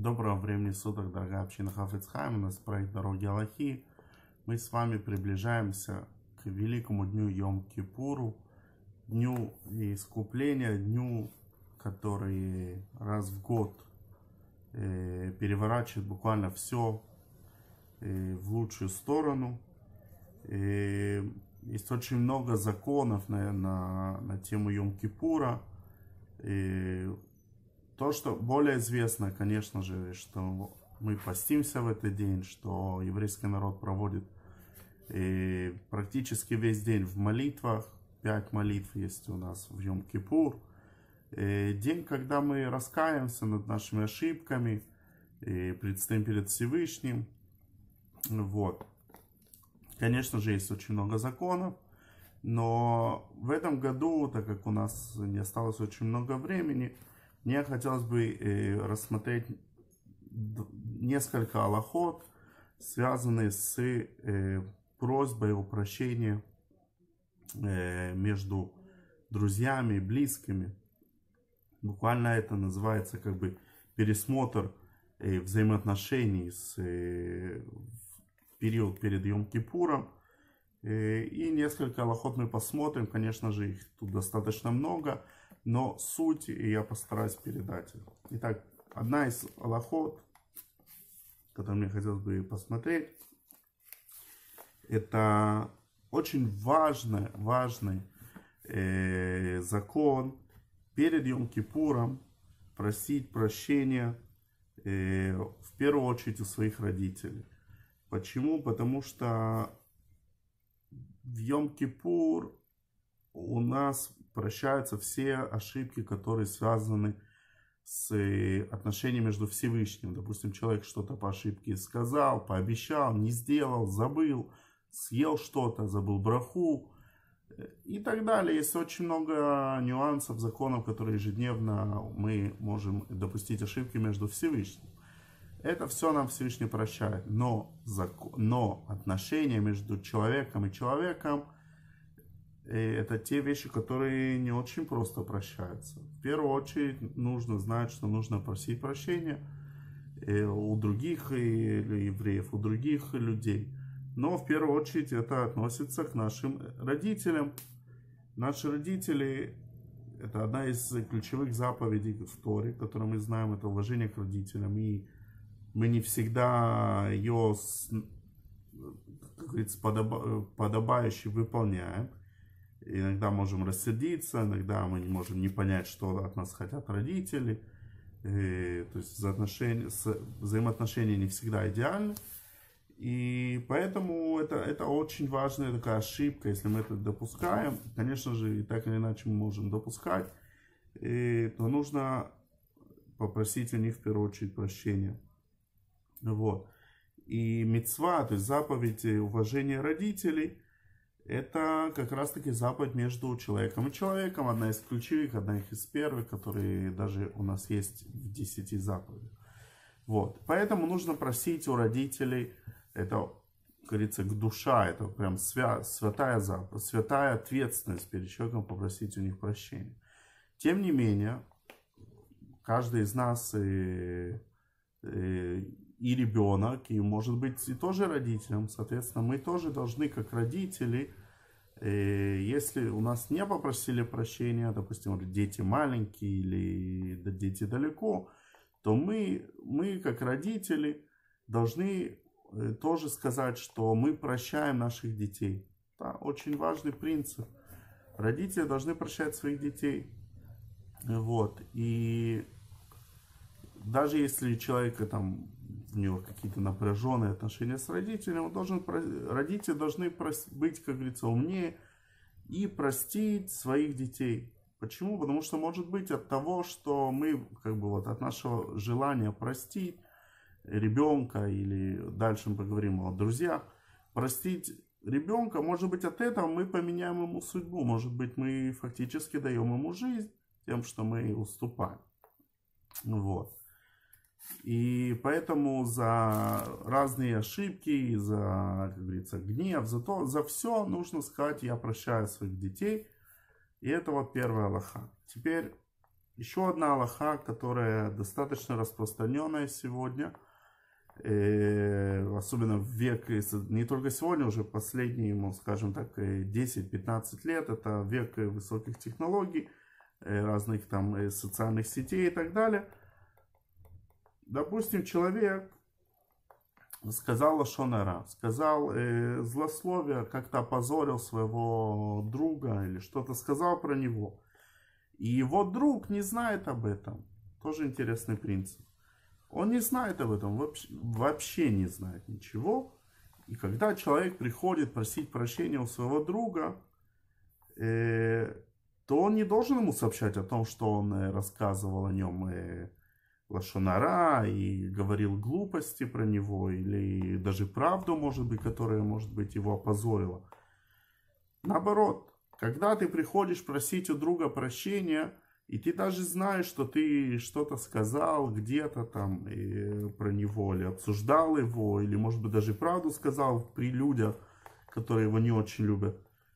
Доброго времени суток, дорогая община Хафец Хаим. У нас проект «Дороги Аллахи». Мы с вами приближаемся к великому дню Йом-Кипуру, дню искупления, дню, который раз в год переворачивает буквально все в лучшую сторону. Есть очень много законов на тему Йом-Кипура. То, что более известно, конечно же, что мы постимся в этот день, что еврейский народ проводит практически весь день в молитвах. 5 молитв есть у нас в Йом-Кипур. День, когда мы раскаиваемся над нашими ошибками, предстоим перед Всевышним. Вот. Конечно же, есть очень много законов, но в этом году, так как у нас не осталось очень много времени, мне хотелось бы рассмотреть несколько алахот, связанные с просьбой о прощении между друзьями и близкими. Буквально это называется как бы пересмотр взаимоотношений в период перед Йом-Кипуром. И несколько алахот мы посмотрим. Конечно же, их тут достаточно много, но суть я постараюсь передать. Итак, одна из алахот, которую мне хотелось бы посмотреть, это очень важный закон перед Йом-Кипуром просить прощения в первую очередь у своих родителей. Почему? Потому что в Йом-Кипур у нас прощаются все ошибки, которые связаны с отношением между Всевышним. Допустим, человек что-то по ошибке сказал, пообещал, не сделал, забыл, съел что-то, забыл браху и так далее. Есть очень много нюансов, законов, которые ежедневно мы можем допустить ошибки между Всевышним. Это все нам Всевышний прощает. Но отношения между человеком и человеком — это те вещи, которые не очень просто прощаются. В первую очередь нужно знать, что нужно просить прощения у других евреев, у других людей. Но в первую очередь это относится к нашим родителям. Наши родители — это одна из ключевых заповедей в Торе, которую мы знаем, это уважение к родителям. И мы не всегда ее, как говорится, подобающе выполняем. Иногда можем рассердиться, иногда мы можем не понять, что от нас хотят родители. То есть взаимоотношения не всегда идеальны. И поэтому это очень важная такая ошибка, если мы это допускаем. Конечно же, и так или иначе мы можем допускать. То нужно попросить у них в первую очередь прощения. Вот. И мицва, то есть заповедь уважения родителей, это как раз таки заповедь между человеком и человеком. Одна из ключевых, одна из первых, которые даже у нас есть в 10 заповедях. Вот. Поэтому нужно просить у родителей, это, как говорится, к душа, это прям святая заповедь, святая ответственность перед человеком попросить у них прощения. Тем не менее, каждый из нас и ребенок, и может быть и тоже родителям, соответственно, мы тоже должны, как родители, если у нас не попросили прощения, допустим, дети маленькие или дети далеко, то мы как родители должны тоже сказать, что мы прощаем наших детей. Да, очень важный принцип. Родители должны прощать своих детей. Вот. И даже если у человека там у него какие-то напряженные отношения с родителем, родители должны быть, как говорится, умнее и простить своих детей. Почему? Потому что может быть от того, что мы, как бы вот от нашего желания простить ребенка, или дальше мы поговорим о друзьях, простить ребенка, может быть от этого мы поменяем ему судьбу, может быть мы фактически даем ему жизнь тем, что мы уступаем. Вот. И поэтому за разные ошибки, за, как говорится, гнев, за все нужно сказать: я прощаю своих детей. И это вот первая алаха. Теперь Еще одна алаха, которая достаточно распространенная сегодня, особенно в век, не только сегодня, уже последние, скажем так, 10-15 лет, это век высоких технологий, разных там социальных сетей и так далее. Допустим, человек сказал лашон ара, сказал злословие, как-то опозорил своего друга или что-то сказал про него. И его друг не знает об этом. Тоже интересный принцип. Он не знает об этом, вообще не знает ничего. И когда человек приходит просить прощения у своего друга, то он не должен ему сообщать о том, что он рассказывал о нем лашон ара и говорил глупости про него, или даже правду, может быть, которая, может быть, его опозорила. Наоборот, когда ты приходишь просить у друга прощения, и ты даже знаешь, что ты что-то сказал где-то там про него, или обсуждал его, или, может быть, даже правду сказал при людях, которые его не очень любят,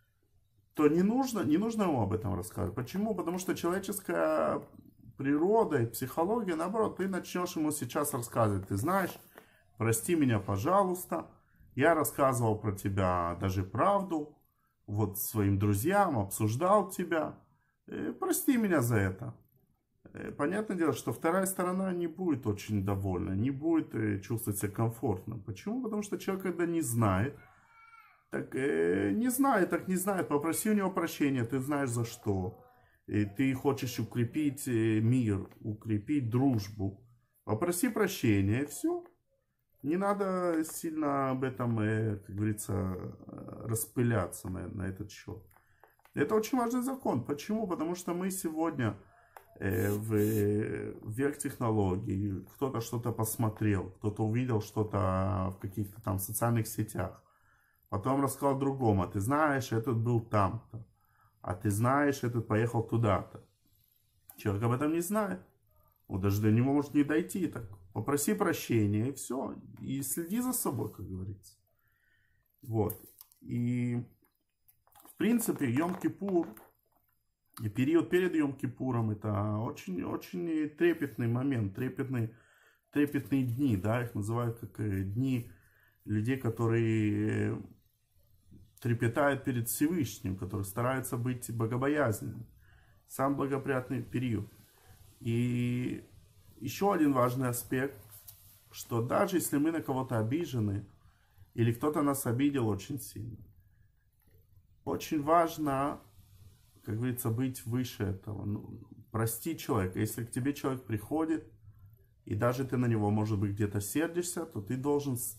то не нужно ему об этом рассказывать. Почему? Потому что человеческая природа и психология, наоборот, ты начнешь ему сейчас рассказывать. Ты знаешь, прости меня, пожалуйста, я рассказывал про тебя даже правду, вот своим друзьям, обсуждал тебя, прости меня за это. Понятное дело, что вторая сторона не будет очень довольна, не будет чувствовать себя комфортно. Почему? Потому что человек, когда не знает, так не знает, попроси у него прощения, ты знаешь за что. И ты хочешь укрепить мир, укрепить дружбу. Попроси прощения, и все. Не надо сильно об этом, как говорится, распыляться на этот счет. Это очень важный закон. Почему? Потому что мы сегодня в век технологий, кто-то что-то посмотрел, кто-то увидел что-то в каких-то там социальных сетях. Потом рассказал другому, а ты знаешь, этот был там-то. А ты знаешь, этот поехал туда-то. Человек об этом не знает. Он даже до него может не дойти. Так попроси прощения, и все. И следи за собой, как говорится. Вот. И в принципе, Йом-Кипур и период перед Йом-Кипуром это очень трепетный момент, трепетные дни, да, их называют как дни людей, которые трепетают перед Всевышним, которые стараются быть богобоязненными. Сам благоприятный период. И еще один важный аспект, что даже если мы на кого-то обижены, или кто-то нас обидел очень сильно, очень важно, как говорится, быть выше этого. Прости человека. Если к тебе человек приходит, и даже ты на него, может быть, где-то сердишься, то ты должен с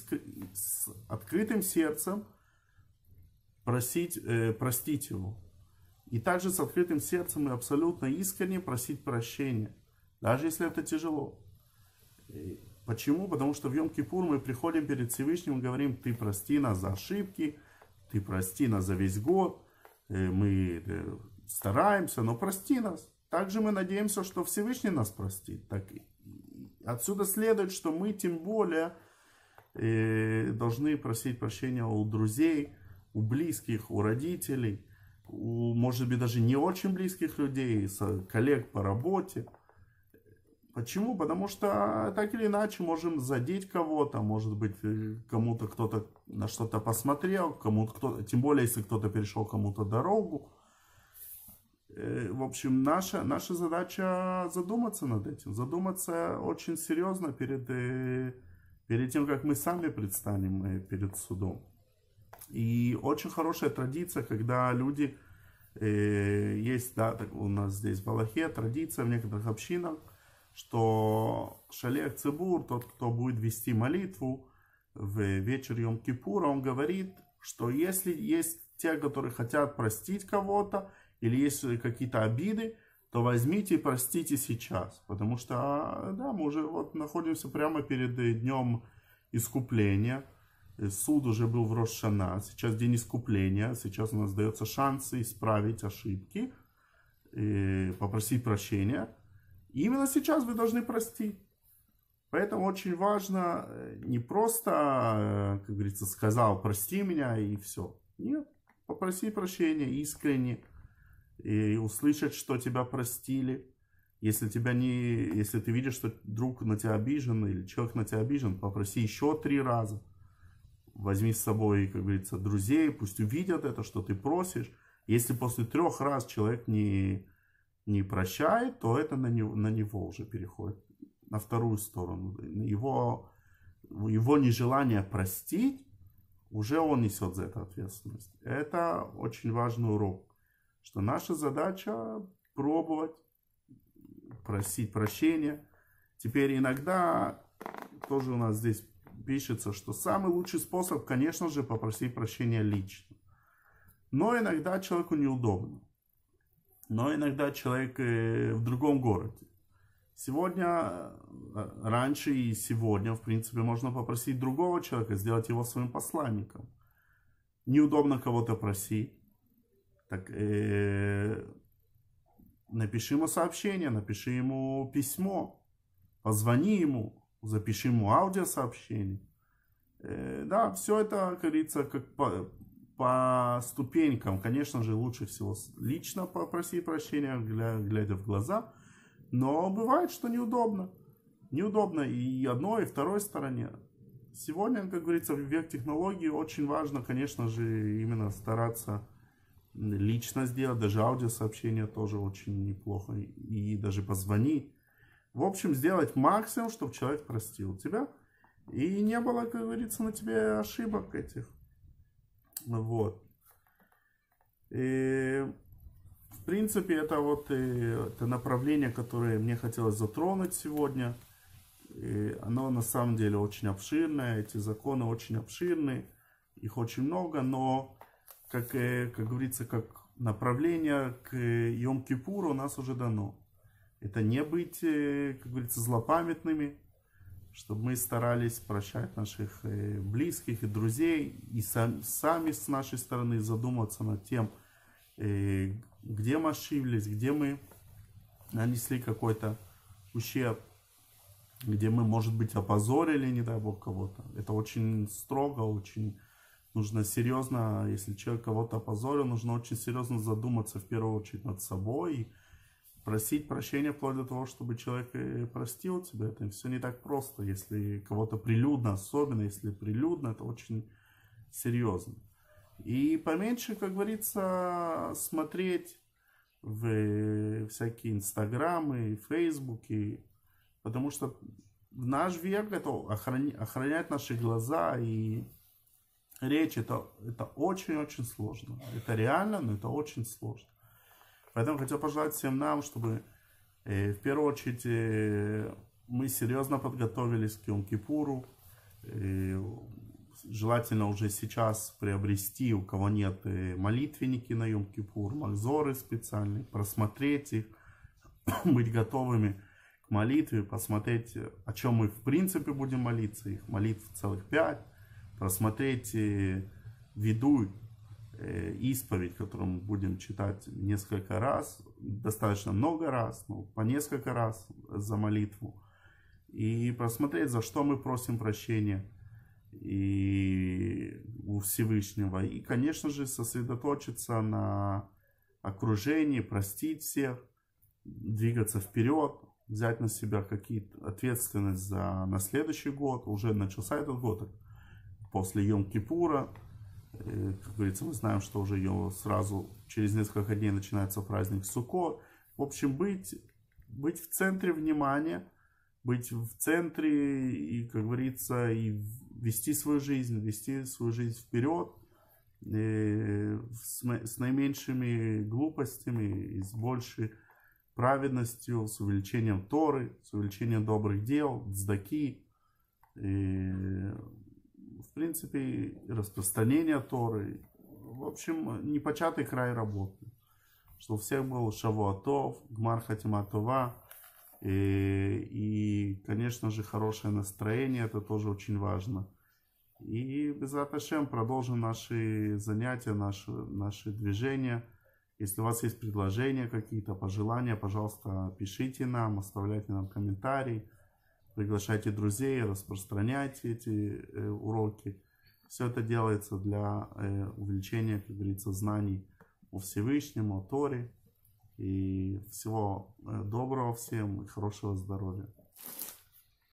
открытым сердцем простить его. И также с открытым сердцем и абсолютно искренне просить прощения. Даже если это тяжело. Почему? Потому что в Йом-Кипур мы приходим перед Всевышним и говорим, ты прости нас за ошибки, ты прости нас за весь год, мы стараемся, но прости нас. Также мы надеемся, что Всевышний нас простит. Так, отсюда следует, что мы тем более должны просить прощения у друзей, у близких, у родителей, у, может быть, даже не очень близких людей, коллег по работе. Почему? Потому что так или иначе можем задеть кого-то, может быть, кому-то кто-то на что-то посмотрел, кому-то кто-то, тем более, если кто-то перешел кому-то дорогу. В общем, наша задача задуматься над этим, задуматься очень серьезно перед тем, как мы сами предстанем перед судом. И очень хорошая традиция, когда люди, есть, да, у нас здесь в Алахе традиция в некоторых общинах, что шалех цибур, тот, кто будет вести молитву в вечер Йом-Кипура, он говорит, что если есть те, которые хотят простить кого-то, или есть какие-то обиды, то возьмите и простите сейчас. Потому что, да, мы уже вот находимся прямо перед днем искупления. Суд уже был в Рош ха-Шана, сейчас день искупления, сейчас у нас дается шанс исправить ошибки, попросить прощения. И именно сейчас вы должны простить. Поэтому очень важно не просто, как говорится, сказал, прости меня и все. Нет, попроси прощения искренне, и услышать, что тебя простили. Если ты видишь, что друг на тебя обижен или человек на тебя обижен, попроси еще 3 раза. Возьми с собой, как говорится, друзей, пусть увидят это, что ты просишь. Если после 3 раз человек не прощает, то это на него уже переходит, на вторую сторону. Его нежелание простить, уже он несет за это ответственность. Это очень важный урок, что наша задача пробовать, просить прощения. Теперь иногда тоже у нас здесь пишется, что самый лучший способ, конечно же, попросить прощения лично. Но иногда человеку неудобно. Но иногда человек в другом городе. Сегодня, раньше и сегодня, в принципе, можно попросить другого человека, сделать его своим посланником. Неудобно кого-то просить. Так напиши ему сообщение, напиши ему письмо, позвони ему, запиши ему аудиосообщение. Да, все это, как говорится, как по ступенькам. Конечно же, лучше всего лично попросить прощения, глядя в глаза. Но бывает, что неудобно. Неудобно и одной, и второй стороне. Сегодня, как говорится, в век технологий очень важно, конечно же, именно стараться лично сделать. Даже аудиосообщение тоже очень неплохо. И даже позвонить. В общем, сделать максимум, чтобы человек простил тебя. И не было, как говорится, на тебе ошибок этих. Вот. И, в принципе, это вот это направление, которое мне хотелось затронуть сегодня. И оно на самом деле очень обширное. Эти законы очень обширные. Их очень много. Но, как говорится, как направление к Йом-Кипуру у нас уже дано. Это не быть, как говорится, злопамятными, чтобы мы старались прощать наших близких и друзей, и сами с нашей стороны задуматься над тем, где мы ошиблись, где мы нанесли какой-то ущерб, где мы, может быть, опозорили, не дай бог, кого-то. Это очень строго, очень нужно серьезно, если человек кого-то опозорил, нужно очень серьезно задуматься в первую очередь над собой и просить прощения вплоть до того, чтобы человек простил тебя. Это все не так просто. Если кого-то прилюдно, особенно если прилюдно, это очень серьезно. И поменьше, как говорится, смотреть в всякие инстаграмы, фейсбуки, потому что в наш век это охранять наши глаза и речь, это очень-очень сложно. Это реально, но это очень сложно. Поэтому хотел пожелать всем нам, чтобы в первую очередь мы серьезно подготовились к Йом-Кипуру. Желательно уже сейчас приобрести, у кого нет, молитвенники на Йом-Кипур, махзоры специальные, просмотреть их, быть готовыми к молитве, посмотреть, о чем мы в принципе будем молиться, их молитв целых 5, просмотреть виду, исповедь, которую мы будем читать несколько раз, достаточно много раз, но по несколько раз за молитву, и просмотреть, за что мы просим прощения и у Всевышнего, и, конечно же, сосредоточиться на окружении, простить всех, двигаться вперед, взять на себя какие-то ответственность на следующий год. Уже начался этот год после Йом-Кипура. Как говорится, мы знаем, что уже сразу через несколько дней начинается праздник Суккот. В общем, быть в центре внимания, быть в центре и, как говорится, и вести свою жизнь вперед с наименьшими глупостями и с большей праведностью, с увеличением Торы, с увеличением добрых дел, цдаки. В принципе, распространение Торы. В общем, непочатый край работы. Что у всех был Шавуа Тов, Гмар Хатима Това. И, конечно же, хорошее настроение. Это тоже очень важно. И Безрат Ашем продолжим наши занятия, наши движения. Если у вас есть предложения какие-то, пожелания, пожалуйста, пишите нам, оставляйте нам комментарии. Приглашайте друзей, распространяйте эти уроки. Все это делается для увеличения, как говорится, знаний о Всевышнем, о Торе. И всего доброго всем и хорошего здоровья.